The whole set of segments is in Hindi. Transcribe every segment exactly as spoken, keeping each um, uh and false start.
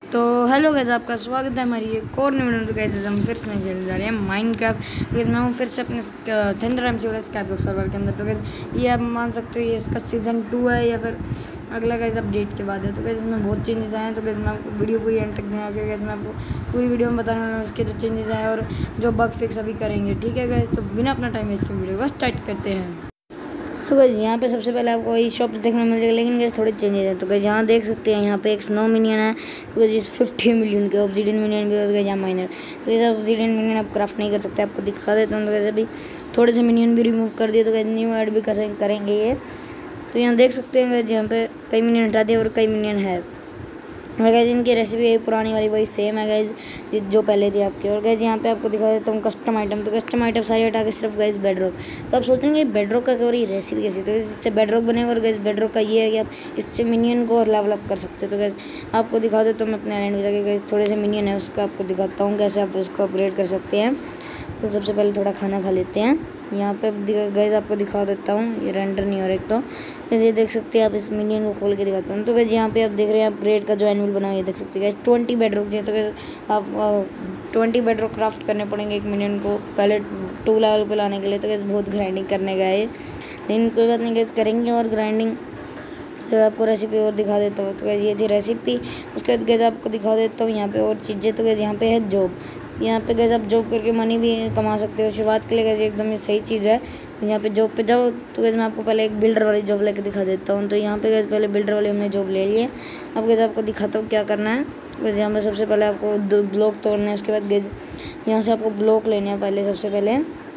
तो हेलो गाइस, आपका स्वागत है हमारी एक और नई वीडियो में। गाइस हम फिर से खेलने जा रहे हैं माइनक्राफ्ट। गाइस मैं हूँ फिर से अपने थंडर एम सी वाला स्काईब्लॉक सर्वर के अंदर। तो गाइस ये आप मान सकते हो ये इसका सीज़न टू है या फिर अगला गाइस अपडेट के बाद है। तो गाइस इसमें बहुत चेंजेस आए हैं। तो गाइस मैं आपको वीडियो पूरी एंड तक देखा के गाइस मैं आपको पूरी वीडियो में बताने वाला हूँ इसके जो चेंजेस आए और जो बग फिक्स अभी करेंगे। ठीक है गाइस, तो बिना अपना टाइम वेस्ट के वीडियो को स्टार्ट करते हैं। सो गाइस यहाँ पे सबसे पहले आपको ये शॉप्स देखने मिल जाएगा, लेकिन गाइस थोड़े चेंजेस हैं। तो गाइस यहाँ देख सकते हैं यहाँ पे एक स्नो मिनियन है। तो गाइस फिफ्टी मिलियन के ऑब्सीडियन मिनियन भी हो गए यहाँ माइनर। तो गाइस ऑब्सीडियन मिनियन आप क्राफ्ट नहीं कर सकते, आपको दिखा देता हूँ। तो गाइस अभी थोड़े से मिनियन भी रिमूव कर दिए, तो गाइस न्यू ऐड भी कर करेंगे ये। तो यहाँ देख सकते हैं गाइस यहाँ पे कई मिनियन हटा दिए और कई मिनियन है। और गाइस इनकी रेसिपी पुरानी वाली वही सेम है गाइस जो पहले थी आपकी। और गाइस यहाँ पे आपको दिखा देता हूँ कस्टम आइटम। तो कस्टम आइटम सारी हटा के सिर्फ गाइस बेडरॉक। तो आप सोचेंगे बेडरॉक का क्या हो रही रेसिपी कैसी, तो इससे बेडरॉक बनेगा। और गाइस बेडरॉक का ये है कि आप इससे मिनियन को और लेवल अप कर सकते हो। तो गाइस आपको दिखा देता हूँ मैं अपने आइलैंड में जाके। गाइस थोड़े से मिनियन है उसका आपको दिखाता हूँ कैसे आप उसको अपग्रेड कर सकते हैं। तो सबसे पहले थोड़ा खाना खा लेते हैं। यहाँ पे गाइस आपको दिखा देता हूँ, ये रेंडर नहीं हो रहा एक तो ये देख सकते हैं आप। इस मिनियन को खोल के दिखाता हूँ। तो गाइस यहाँ पे आप देख रहे हैं अपग्रेड का जो एनिमल बना है ये देख सकते हैं गाइस ट्वेंटी बेडरॉक चाहिए। तो गाइस आप ट्वेंटी बेडरॉक क्राफ्ट करने पड़ेंगे एक मिनियन को पहले टू लेवल पे लाने के लिए। तो गाइस बहुत ग्राइंडिंग करने का है, लेकिन कोई बात नहीं गाइस करेंगे। और ग्राइंडिंग जो आपको रेसिपी और दिखा देता हूँ। तो गाइस ये थी रेसिपी। उसके बाद गाइस आपको दिखा देता हूँ यहाँ पे और चीज़ें। तो गाइस यहाँ पे है जॉब। यहाँ पे गैस आप जॉब करके मनी भी कमा सकते हो। शुरुआत के लिए गैस एकदम ये सही चीज़ है। यहाँ पे जॉब पे जाओ तो गैस मैं आपको पहले एक बिल्डर वाली जॉब लेके दिखा देता हूँ। तो यहाँ पे गैस पहले बिल्डर वाली हमने जॉब ले ली है। अब गैस आपको दिखाता हूँ क्या करना है। गैस यहाँ पे सबसे पहले आपको दो ब्लॉक तोड़ना है। उसके बाद गैस यहाँ से आपको ब्लॉक लेने हैं पहले सबसे पहले।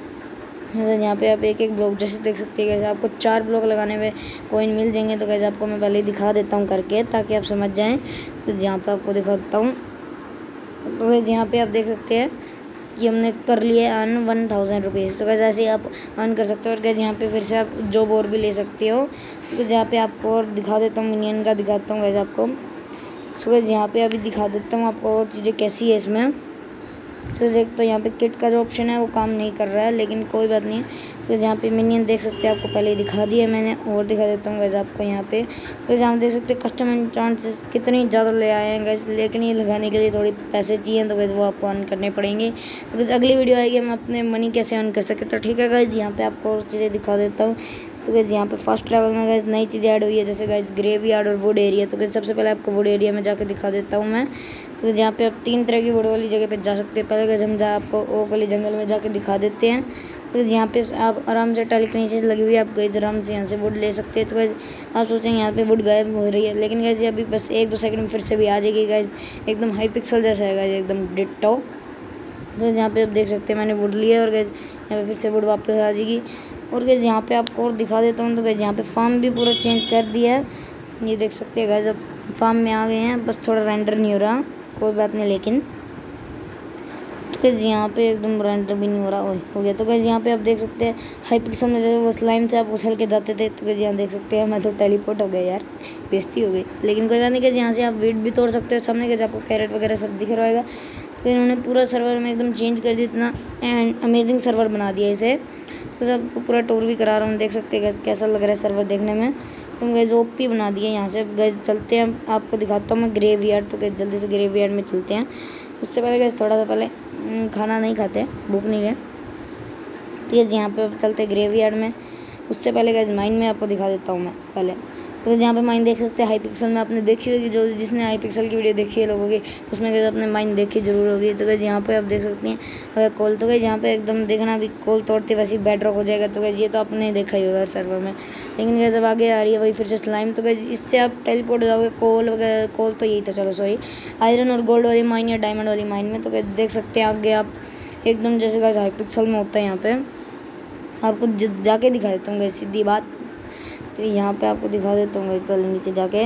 यहाँ पे आप एक एक ब्लॉक जैसे देख सकते हैं। गैस आपको चार ब्लॉक लगाने में कोइन मिल जाएंगे। तो गैस आपको मैं पहले दिखा देता हूँ करके ताकि आप समझ जाएँ। तो यहाँ पर आपको दिखाता हूँ। तो गैस यहाँ पे आप देख सकते हैं कि हमने कर लिया अर्न वन थाउजेंड रुपीज़। तो वैसे ऐसे आप अर्न कर सकते हो। और गैस यहाँ पे फिर से आप जॉब और भी ले सकते हो। तो यहाँ पे आपको और दिखा देता हूँ मिनियन का दिखाता हूँ गैस आपको। सो गैस यहाँ पे अभी दिखा देता हूँ आपको और चीज़ें कैसी है इसमें। तो एक तो यहाँ पे किट का जो ऑप्शन है वो काम नहीं कर रहा है, लेकिन कोई बात नहीं। तो यहाँ पे मिनियन देख सकते हैं, आपको पहले ही दिखा दिया मैंने और दिखा देता हूँ गैस आपको यहाँ पे। तो यहाँ देख सकते हैं कस्टम एन्चांट्स कितनी ज़्यादा ले आए हैं गैस, लेकिन ये लगाने के लिए थोड़ी पैसे चाहिए। तो गैस वो आपको अर्न करने पड़ेंगे। तो गैस अगली वीडियो आएगी हम अपने मनी कैसे अर्न कर सके। तो ठीक है गैस, यहाँ पे आपको और चीज़ें दिखा देता हूँ। तो गैस यहाँ पे फर्स्ट ट्रैवल में गैस नई चीज़ें ऐड हुई है, जैसे गैस ग्रेवयार्ड और वुड एरिया। तो गैस सबसे पहले आपको वुड एरिया में जाकर दिखा देता हूँ मैं। तो यहाँ पे आप तीन तरह की वुड वाली जगह पे जा सकते हैं। पहले गैस हम जा आपको ओक वाली जंगल में जाके दिखा देते हैं। तो यहाँ पे आप आराम से टेलीकिनेसिस लगी हुई है, आप गैस आराम से यहाँ से वुड ले सकते हैं। तो गैस आप सोचेंगे यहाँ पे वुड गायब हो रही है, लेकिन गैस ये अभी बस एक दो सेकंड में फिर से भी आ जाएगी गैस। एकदम हाई पिक्सल जैसा है गैस, एकदम डिट्टो। तो यहाँ पे आप देख सकते हैं मैंने वुड लिया और गैस यहाँ पे फिर से वुड वापस आ जाएगी। और गैस यहाँ पे आपको और दिखा देता हूँ। तो गैस यहाँ पे फार्म भी पूरा चेंज कर दिया है, ये देख सकते हैं गैस। अब फार्म में आ गए हैं, बस थोड़ा रेंडर नहीं हो रहा, कोई बात नहीं। लेकिन तो गैस यहाँ पे एकदम रेंडर भी नहीं हो रहा, हो गया। तो गैस यहाँ पे आप देख सकते हैं हाई पिक्सल में जैसे वो स्लाइम से आप उछल के जाते थे। तो गैस यहाँ देख सकते हैं मैं तो टेलीपोर्ट हो गया यार, बेइज्जती हो गई। लेकिन कोई बात नहीं गैस, यहाँ से आप वीट भी तोड़ सकते हो। सामने गैस आपको कैरेट वगैरह सब दिख रहा होगा। तो इन्होंने पूरा सर्वर में एकदम चेंज कर दिया, इतना एंड अमेजिंग सर्वर बना दिया इसे। तो सबको पूरा टूर भी करा रहा हूँ, देख सकते हैं गैस कैसा लग रहा है सर्वर देखने में। तो गैस ओपी बना दिया। यहाँ से गैस चलते हैं, आपको दिखाता हूँ मैं ग्रेवयार्ड। तो गैस जल्दी से ग्रेवयार्ड में चलते हैं। उससे पहले गैस थोड़ा सा पहले खाना नहीं खाते, भूख नहीं है। तो गैस यहाँ पे चलते ग्रेवयार्ड में। उससे पहले गैस माइन में आपको दिखा देता हूँ मैं पहले। तो यहाँ पे माइन देख सकते हैं हाई पिक्सल में, आपने देखी होगी, जो जिसने हाई पिक्सल की वीडियो देखी है लोगों की, उसमें गैस अपने माइन देखी जरूर होगी। तो गैस यहाँ पे आप देख सकते हैं अगर कोल, तो गैस यहाँ पे एकदम देखना भी कोल तोड़ते वैसे ही बेडरॉक हो जाएगा। तो गैस ये तो आपने देखा ही होगा सर्वर में। लेकिन गैस अब आगे आ रही है वही फिर से स्लाइम। तो गैस इससे आप टेलीपोर्ट हो जाओगे कोल वगैरह, कोल तो यही था, चलो सॉरी, आयरन और गोल्ड वाली माइन या डायमंड वाली माइन में। तो गैस देख सकते हैं आगे आप एकदम जैसे गैस हाई पिक्सल में होता है। यहाँ पे आपको जाके दिखा देता हूँ गैस सीधी बात। तो यहाँ पे आपको दिखा देता हूँ इस पहले नीचे जाके।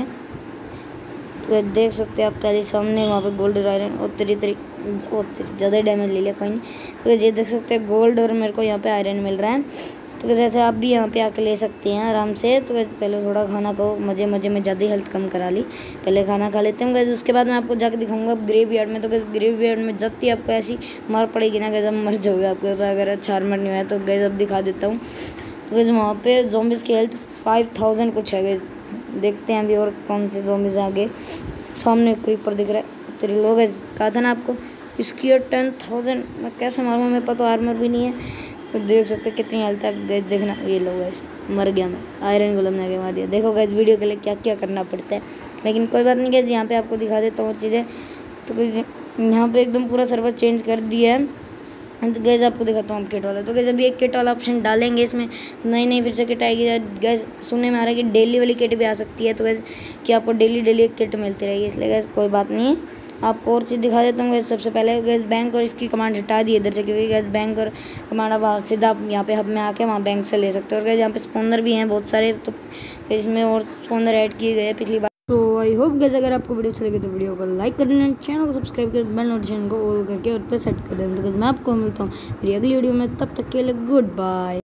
तो देख सकते हैं आप पहले सामने वहाँ पे गोल्ड और आयरन और तरी तरी और ज़्यादा डैमेज ले लिया, कोई नहीं। तो ये देख सकते हैं गोल्ड और मेरे को यहाँ पे आयरन मिल रहा है। तो जैसे आप भी यहाँ पे आके ले सकते हैं आराम से। तो वैसे पहले थोड़ा खाना खाओ, मज़े मज़े में ज़्यादा हेल्थ कम करा ली, पहले खाना खा लेते हैं गैस। उसके बाद मैं आपको जाके दिखाऊंगा ग्रेवयार्ड में। तो गैस ग्रेवयार्ड में जब आपको ऐसी मार पड़ेगी ना गैस, अब मर जाओगे आपके पास अगर अच्छा आर्मर नहीं हुआ है। तो गैस अब दिखा देता हूँ। तो गैस वहाँ पे ज़ॉम्बीज़ की हेल्थ फाइव थाउजेंड कुछ है गैस। देखते हैं अभी और कौन से ज़ॉम्बीज़ आगे। सामने क्रीपर दिख रहा है। तेरे लोग कहा था ना आपको इसकी टेन थाउजेंड मैं कैसे मारूँ, मेरे पास तो आर्मर भी नहीं है। तो देख सकते कितनी हेल्थ है गैस, देखना ये लोग गैस मर गया मैं, आयरन गोलम ने आगे मार दिया। देखो गैस वीडियो के लिए क्या क्या करना पड़ता है, लेकिन कोई बात नहीं गैस, यहाँ पे आपको दिखा देता हूँ और चीज़ें। तो गैस यहाँ पे एकदम पूरा सर्वर चेंज कर दिया है। तो गैस आपको दिखाता हूँ किट वाला। तो गैस अभी एक किट वाला ऑप्शन डालेंगे इसमें, नई नई फिर से किट आएगी। गैस सुनने में आ रहा है कि डेली वाली किट भी आ सकती है। तो गैस कि आपको डेली डेली एक किट मिलती रहेगी, इसलिए गैस कोई बात नहीं है। आपको और चीज़ दिखा देता हूँ गैस। सबसे पहले गैस बैंक और इसकी कमांड हटा दी इधर से, क्योंकि गैस बैंक और कमांड अब सीधा आप यहाँ पे हब में आके वहाँ बैंक से ले सकते हो। और गैस यहाँ पे स्पॉनर भी हैं बहुत सारे, तो इसमें और स्पॉनर ऐड किए गए पिछली बार। तो आई होप गैस अगर आपको वीडियो अच्छा लगे तो वीडियो को लाइक कर देना, चैनल को सब्सक्राइब कर, बेल नोटिफिकेशन को ऑल करके और पे सेट कर देना। तो गैस मैं आपको मिलता हूँ मेरी अगली वीडियो में, तब तक के लिए गुड बाय।